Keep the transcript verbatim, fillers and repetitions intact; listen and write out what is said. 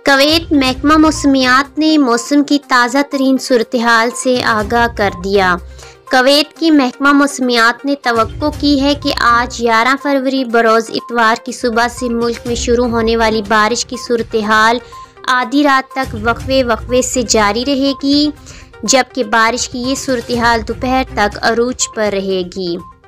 Kuwait महकमा मौसमियात ने मौसम की ताज़ा तरीन सूरत हाल से आगाह कर दिया। कवैत की महकमा मौसमियात ने तवक्को की है कि आज ग्यारह फरवरी बरोज़ इतवार की सुबह से मुल्क में शुरू होने वाली बारिश की सूरत हाल आधी रात तक वक्फे वक्फे से जारी रहेगी, जबकि बारिश की ये सूरत हाल दोपहर तक अरूज पर रहेगी।